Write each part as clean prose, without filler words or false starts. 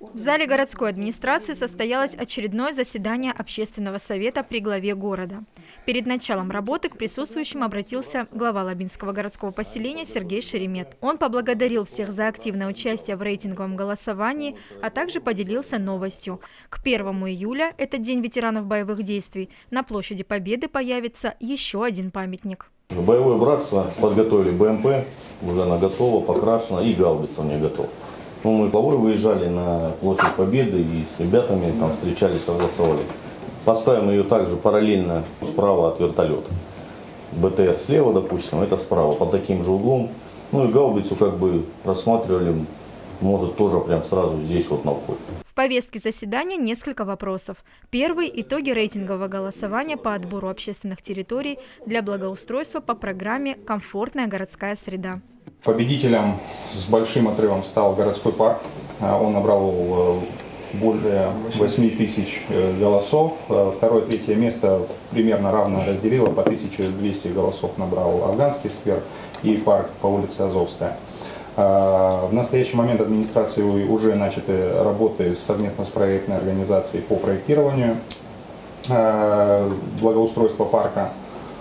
В зале городской администрации состоялось очередное заседание общественного совета при главе города. Перед началом работы к присутствующим обратился глава Лабинского городского поселения Сергей Шеремет. Он поблагодарил всех за активное участие в рейтинговом голосовании, а также поделился новостью. К 1 июля, это День ветеранов боевых действий, на площади Победы появится еще один памятник. Боевое братство подготовили БМП, уже она готова, покрашена, и гаубица у нее готова. Мы с главой выезжали на площадь Победы и с ребятами там встречались, согласовали. Поставим ее также параллельно справа от вертолета. БТР слева, допустим, это справа, под таким же углом. Ну и гаубицу как бы рассматривали, может, тоже прям сразу здесь вот на входе. В повестке заседания несколько вопросов. Первый – итоги рейтингового голосования по отбору общественных территорий для благоустройства по программе «Комфортная городская среда». Победителем с большим отрывом стал городской парк. Он набрал более 8 тысяч голосов. Второе, третье место примерно равно разделило, по 1200 голосов набрал Афганский сквер и парк по улице Азовская. В настоящий момент администрацией уже начаты работы совместно с проектной организацией по проектированию благоустройства парка.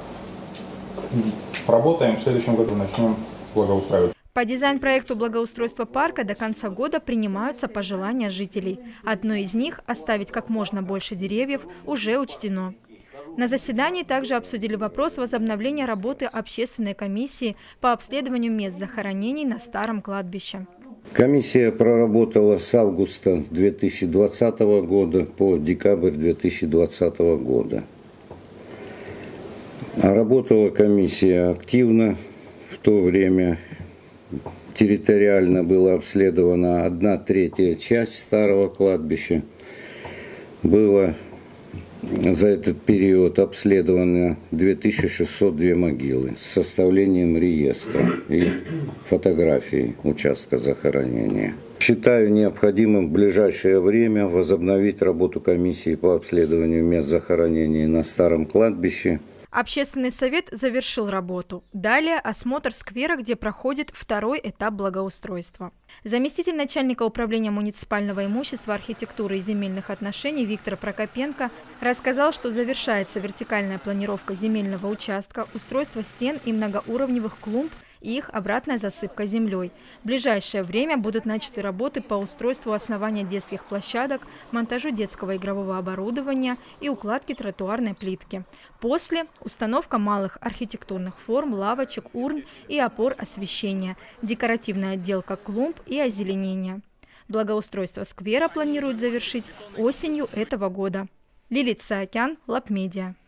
Работаем, в следующем году начнем благоустраивать. По дизайн-проекту благоустройства парка до конца года принимаются пожелания жителей. Одно из них – оставить как можно больше деревьев – уже учтено. На заседании также обсудили вопрос возобновления работы общественной комиссии по обследованию мест захоронений на старом кладбище. Комиссия проработала с августа 2020 года по декабрь 2020 года. Работала комиссия активно. В то время территориально была обследована 1/3 часть старого кладбища. Было за этот период обследовано 2602 могилы с составлением реестра и фотографий участка захоронения. Считаю необходимым в ближайшее время возобновить работу комиссии по обследованию мест захоронений на старом кладбище. Общественный совет завершил работу. Далее осмотр сквера, где проходит второй этап благоустройства. Заместитель начальника управления муниципального имущества, архитектуры и земельных отношений Виктор Прокопенко рассказал, что завершается вертикальная планировка земельного участка, устройство стен и многоуровневых клумб и их обратная засыпка землей. В ближайшее время будут начаты работы по устройству основания детских площадок, монтажу детского игрового оборудования и укладке тротуарной плитки. После – установка малых архитектурных форм, лавочек, урн и опор освещения, декоративная отделка клумб и озеленение. Благоустройство сквера планируют завершить осенью этого года. Лилит Саакян, Лабмедиа.